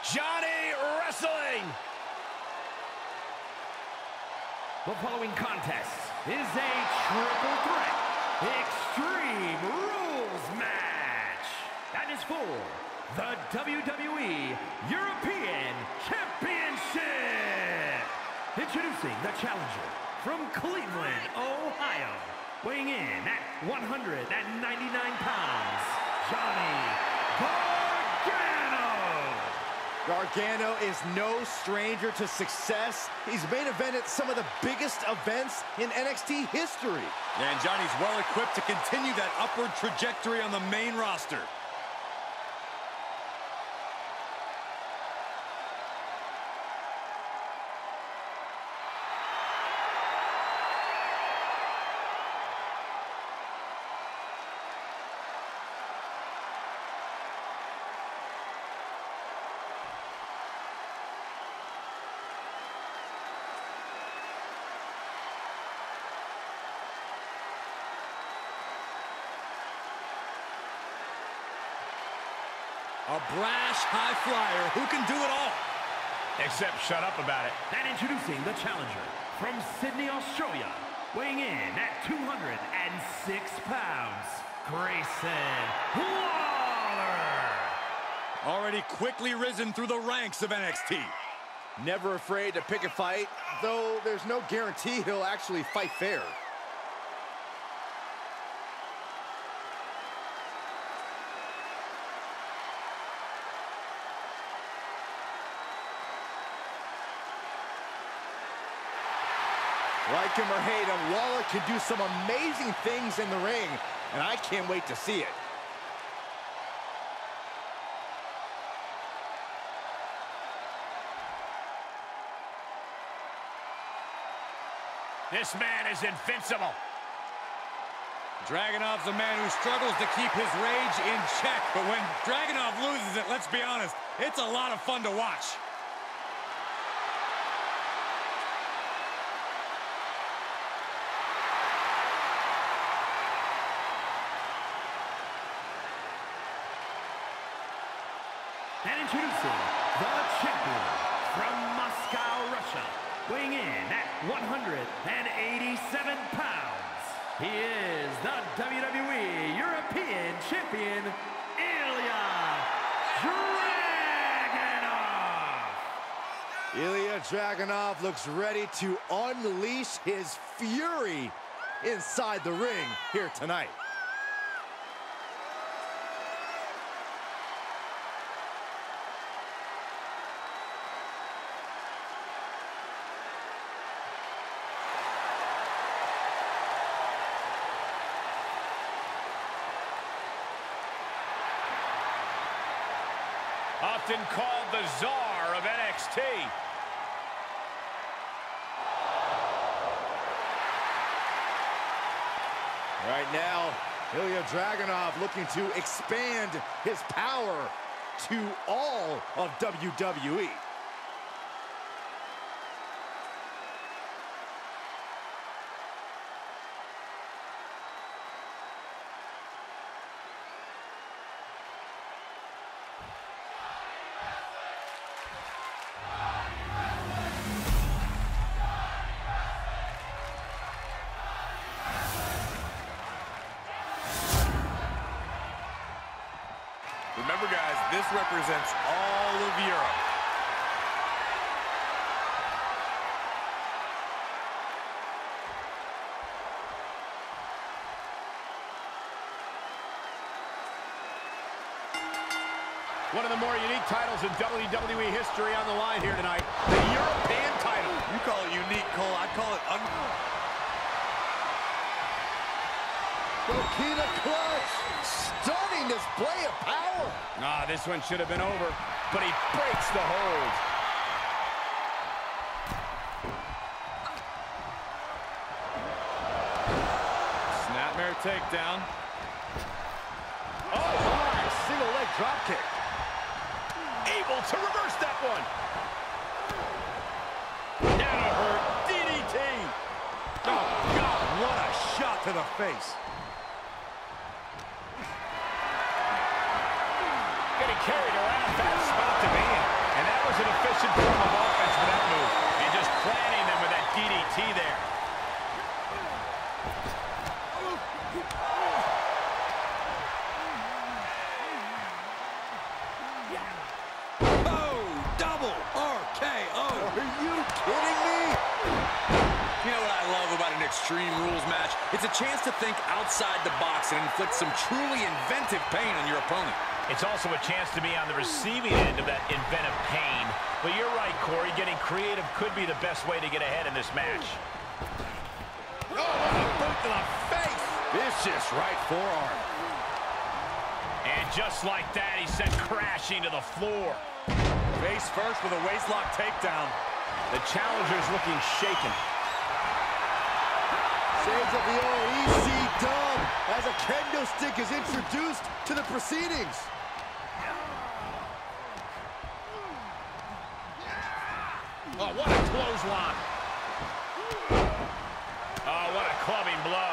Johnny Wrestling. The following contest is a triple threat Extreme Rules match. That is for the WWE European Championship. Introducing the challenger from Cleveland, Ohio, weighing in at 199 pounds, Johnny Gargano. Gargano is no stranger to success. He's main evented some of the biggest events in NXT history. And Johnny's well equipped to continue that upward trajectory on the main roster. A brash high flyer who can do it all. Except shut up about it. And introducing the challenger from Sydney, Australia, weighing in at 206 pounds, Grayson Waller. Already quickly risen through the ranks of NXT. Never afraid to pick a fight, though there's no guarantee he'll actually fight fair. Like him or hate him, Waller can do some amazing things in the ring, and I can't wait to see it. This man is invincible. Dragunov's a man who struggles to keep his rage in check, but when Dragunov loses it, let's be honest, it's a lot of fun to watch. And introducing the champion from Moscow, Russia, weighing in at 187 pounds. He is the WWE European Champion, Ilya Dragunov. Ilya Dragunov looks ready to unleash his fury inside the ring here tonight. Often called the Czar of NXT. Right now, Ilya Dragunov looking to expand his power to all of WWE. Remember, guys, this represents all of Europe. One of the more unique titles in WWE history on the line here tonight. The European title. You call it unique, Cole. I call it Coquina clutch. Stunning display of power. Ah, this one should have been over, but he breaks the hold. Snapmare takedown. Oh my, single leg drop kick. Able to reverse that one. Danaher DDT. Oh, God, what a shot to the face. Getting carried around, bad spot to be in. And efficient form of offense for that move. And just planting them with that DDT there. Oh, double RKO. Are you kidding me? You know what I love about an Extreme Rules match? It's a chance to think outside the box and inflict some truly inventive pain on your opponent. It's also a chance to be on the receiving end of that inventive pain. But you're right, Corey. Getting creative could be the best way to get ahead in this match. Oh, what a boot to the face. Vicious right forearm. And just like that, he sent crashing to the floor. Face first with a waistlock takedown. The challenger's looking shaken. Shades of the old EC-Dub as a kendo stick is introduced to the proceedings. Oh, what a clothesline. Oh, what a clubbing blow.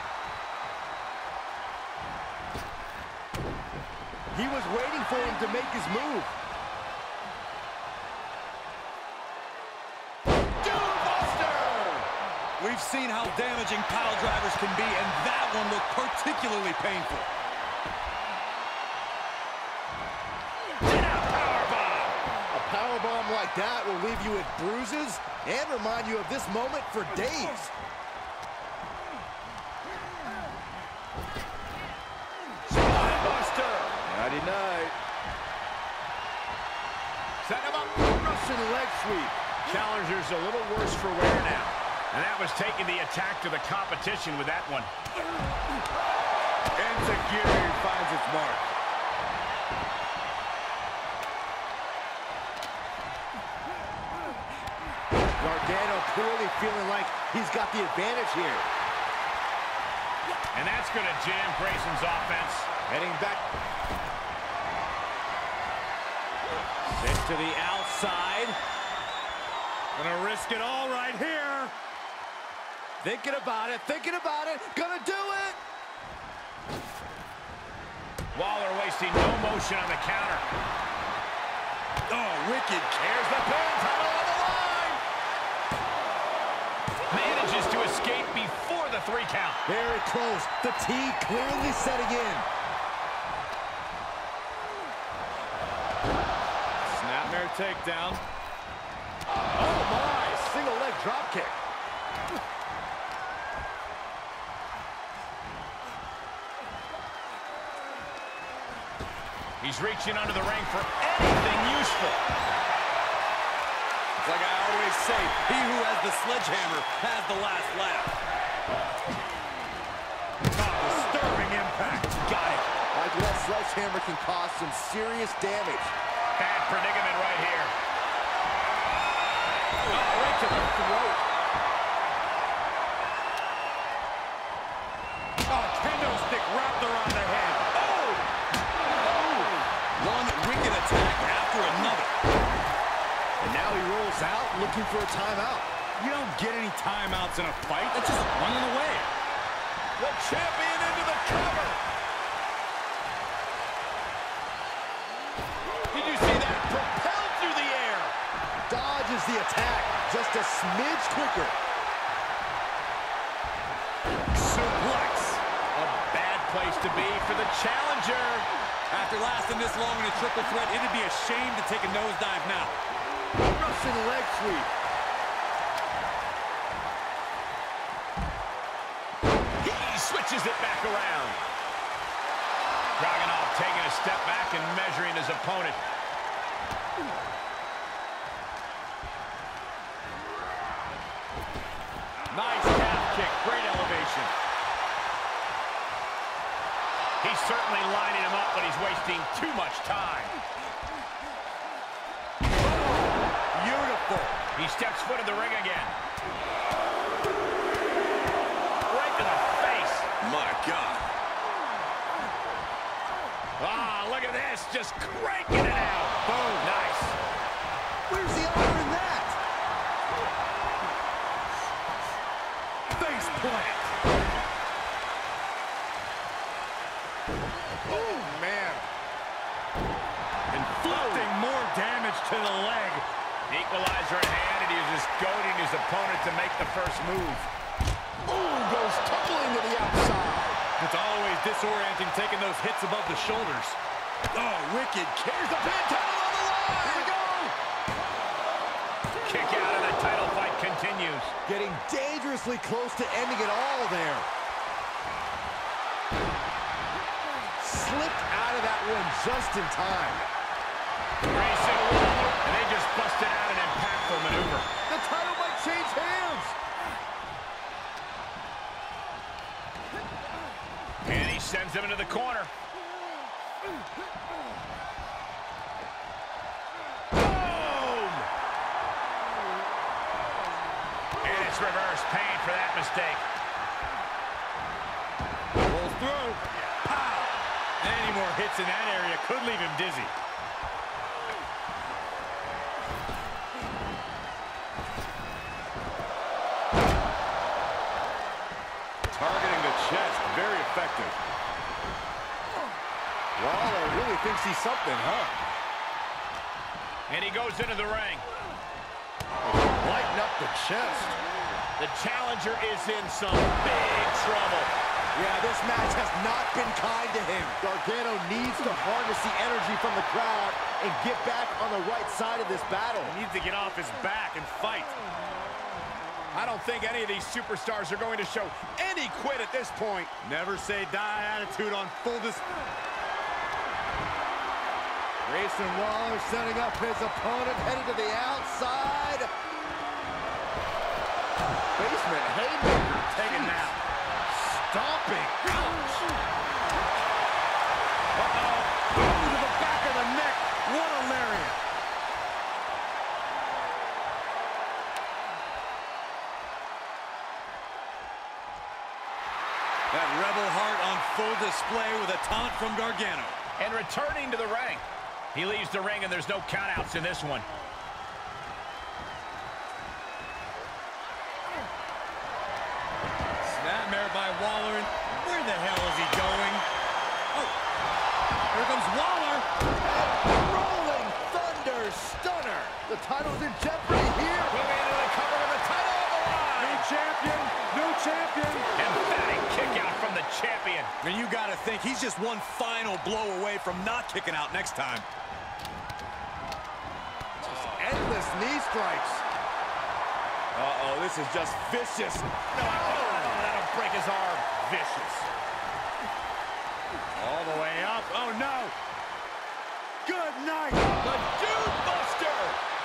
He was waiting for him to make his move. We've seen how damaging pile drivers can be, and that one looked particularly painful. A powerbomb like that will leave you with bruises and remind you of this moment for days. Spinebuster. Nighty-night. Set him up. Russian leg sweep. Challenger's a little worse for wear now. And that was taking the attack to the competition with that one. Enziguri finds its mark. Gargano clearly feeling like he's got the advantage here. And that's going to jam Grayson's offense. Heading back. Sit to the outside. Gonna risk it all right here. Thinking about it, gonna do it! Waller wasting no motion on the counter. Oh, wicked. Here's the pin, title on the line! Manages to escape before the 3 count. Very close, the T clearly setting in. Snapmare takedown. Oh my, single leg drop kick. He's reaching under the ring for anything useful. It's like I always say, he who has the sledgehammer has the last laugh. Oh, disturbing impact. Got it. That sledgehammer can cause some serious damage. Bad predicament right here. Oh, right to the throat. Oh, kendo stick wrapped around the head. One wicked attack after another. And now he rolls out looking for a timeout. You don't get any timeouts in a fight. That's just running away. The champion into the cover. Did you see that? Propelled through the air. Dodges the attack just a smidge quicker. Suplex. A bad place to be for the challenger. After lasting this long in a triple threat, it'd be a shame to take a nosedive now. Russian leg sweep. He switches it back around. Dragunov taking a step back and measuring his opponent. Nice calf kick, great elevation. He's certainly lining him up, but he's wasting too much time. Beautiful. He steps foot in the ring again. Right to the face. My God. Ah, look at this, just cranking it out. Boom, nice. Where's the honor in that? Face plant. Oh, man. Inflicting more damage to the leg. Equalizer in hand, and he was just goading his opponent to make the first move. Ooh, goes tumbling to the outside. It's always disorienting taking those hits above the shoulders. Oh, wicked. Here's the pin, title on the line. Here we go. Kick out, and the title fight continues. Getting dangerously close to ending it all there. Slipped out of that one just in time. Grayson Waller, and they just busted out an impactful maneuver. The title might change hands. And he sends him into the corner. Boom! And it's reverse pain for that mistake. Rolls through. Pow! Any more hits in that area could leave him dizzy. Targeting the chest, very effective. Waller really thinks he's something, huh? And he goes into the ring. Lighten up the chest. The challenger is in some big trouble. Yeah, this match has not been kind to him. Gargano needs to harness the energy from the crowd and get back on the right side of this battle. He needs to get off his back and fight. I don't think any of these superstars are going to show any quit at this point. Never say die attitude on full display. Grayson Waller setting up his opponent, heading to the outside. Basement haymaker taken out. Stomping. Ouch. Uh-oh. Boom to the back of the neck. What a lariat. That rebel heart on full display with a taunt from Gargano. And returning to the ring. He leaves the ring, and there's no countouts in this one. Snapmare by Waller. Where the hell is he going? Oh, here comes Waller. Rolling Thunder Stunner. The title's in jeopardy here. Moving into the cover with the title on the line. New champion, new champion. Emphatic kick out from the champion. And you got to think he's just one final blow away from not kicking out next time. Just endless knee strikes. Uh-oh, this is just vicious. No, that'll break his arm. Vicious. All the way up. Oh, no. Good night. The Dude Buster.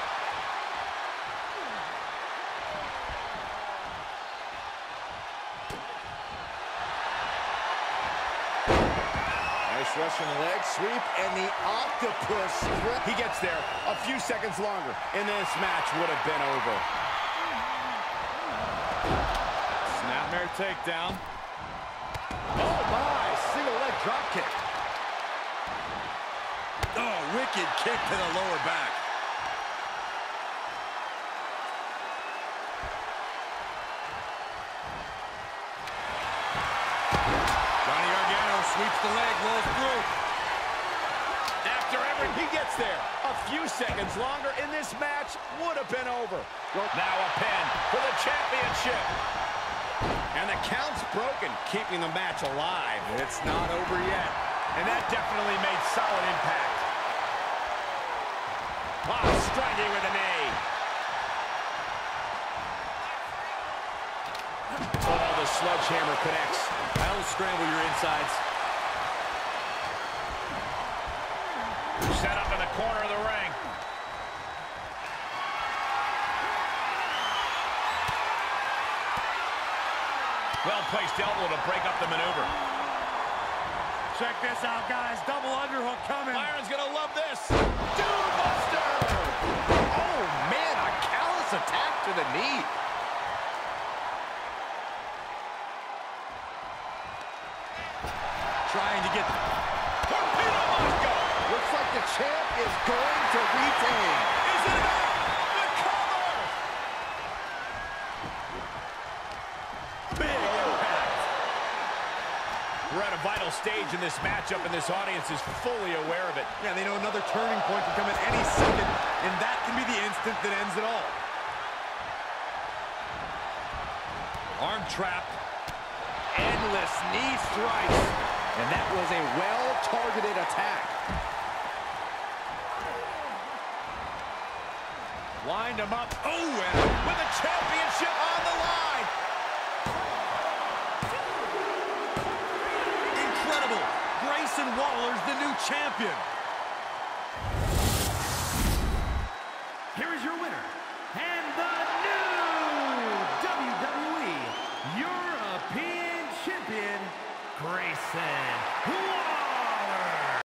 Nice Russian leg sweep and the octopus. He gets there a few seconds longer, and this match would have been over. Snapmare takedown. Oh, my. Single leg drop kick. Oh, wicked kick to the lower back. Johnny Gargano sweeps the leg, rolls through. After he gets there a few seconds longer, and this match would have been over. Now a pin for the championship. And the count's broken, keeping the match alive. It's not over yet. And that definitely made solid impact. Wow, striking with a knee. Oh, the sledgehammer connects. That'll scramble your insides. Set up in the corner of the ring. Well-placed elbow to break up the maneuver. Check this out, guys. Double underhook coming. Byron's gonna love this. Dude Buster! Oh, man, a callous attack to the knee. Trying to get... Torpedo Moscow! Looks like the champ is going to retain. Is it enough? The cover! Big impact. We're at a vital stage watching this matchup, and this audience is fully aware of it. Yeah, they know another turning point can come at any second, and that can be the instant that ends it all. Arm trap. Endless knee strikes. And that was a well-targeted attack. Lined him up. Oh, and with the championship on the line. Incredible. Grayson Waller's the new champion. Here is your winner, and the new WWE European Champion, Grayson Waller.